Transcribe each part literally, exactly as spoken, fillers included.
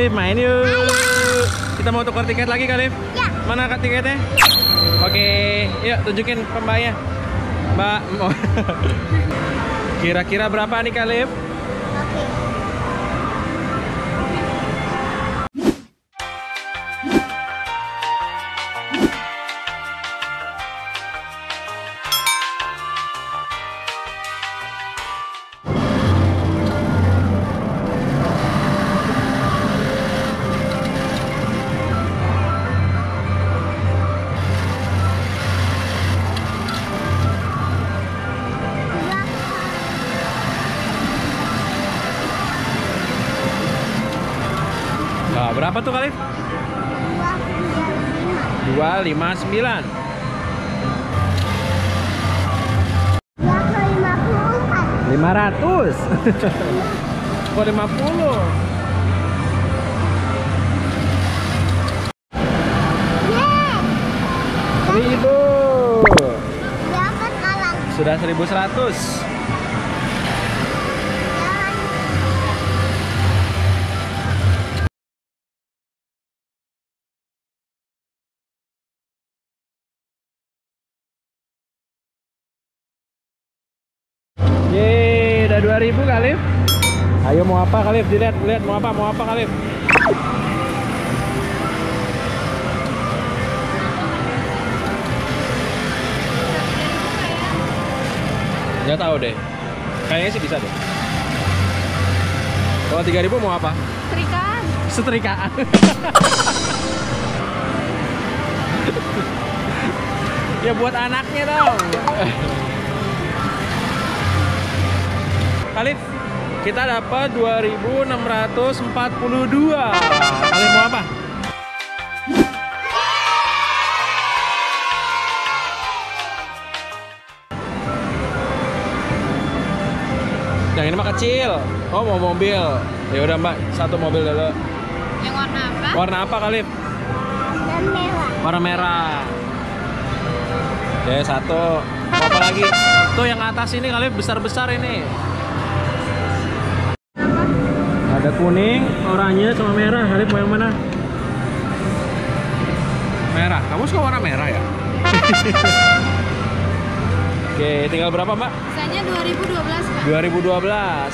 Kalif, main yuk. Kita mau tukar tiket lagi, Kalif? Ya. Mana kak tiketnya? Oke, yuk tunjukin ke mbaknya. Mbak, mau kira-kira berapa nih, Kalif? Oke. Nah, berapa tuh, Kalif? dua lima sembilan. lima ratus. Kok lima puluh? Seribu. Sudah seribu seratus. Yeay, udah dua ribu, Kalif. Ayo mau apa, Kalif? Dilihat, lihat mau apa, mau apa, Kalif? Nggak tahu deh. Kayaknya sih bisa deh. Kalau tiga ribu mau apa? Setrikaan. Setrikaan. Ya buat anaknya dong. Kalif, kita dapat dua ribu enam ratus empat puluh dua. Kalif mau apa? Yang ini mah kecil. Oh, mau mobil. Ya udah, Mbak, satu mobil dulu. Yang warna apa? Warna apa, Kalif? Dan merah. Warna merah. Ya, satu. Mau apa lagi? Tuh yang atas ini, Kalif, besar-besar ini. Ada kuning, oranye, sama merah. Kalif mau yang mana? Merah. Kamu suka warna merah ya? Oke, tinggal berapa, Mbak? Sisanya dua ribu dua belas, Pak. dua ribu dua belas.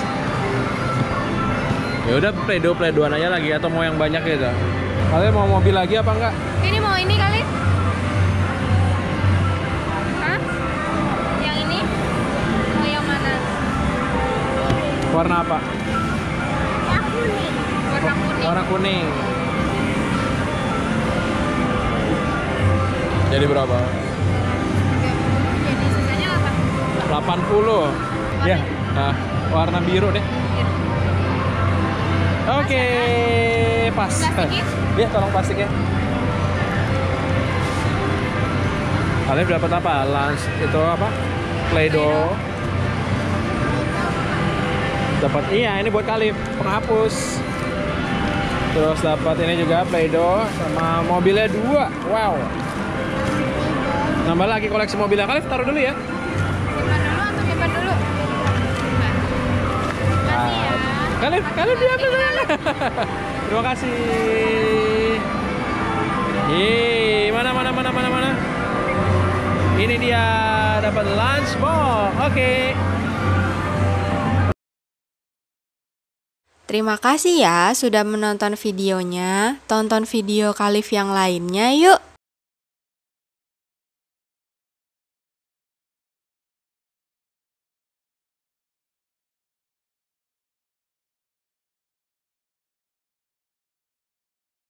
Ya udah, play-doh play-dohan aja lagi atau mau yang banyak gitu. Kalian mau mobil lagi apa enggak? Ini mau ini kali? Hah? Yang ini? Mau yang mana? Warna apa? Yang kuning. Warna kuning. Warna kuning. Jadi berapa? Jadi sisanya apa? delapan puluh. Ya, nah, warna biru deh. Oke, pas. Plastikin? Ya, tolong plastiknya. Kalian dapat apa? Lunch itu apa? Play-doh. Dapat, iya, ini buat Kalif, penghapus. Terus dapat ini juga Play-doh sama mobilnya dua. Wow. Nambah lagi koleksi mobilnya. Kalif taruh dulu ya. Simpan dulu atau simpan dulu? Makasih ya. Kalif, Kalif diambil sayang. Terima kasih. Yeay, mana mana mana mana mana. Ini dia dapat lunchbox. Oke. Terima kasih ya sudah menonton videonya. Tonton video Kalif yang lainnya yuk.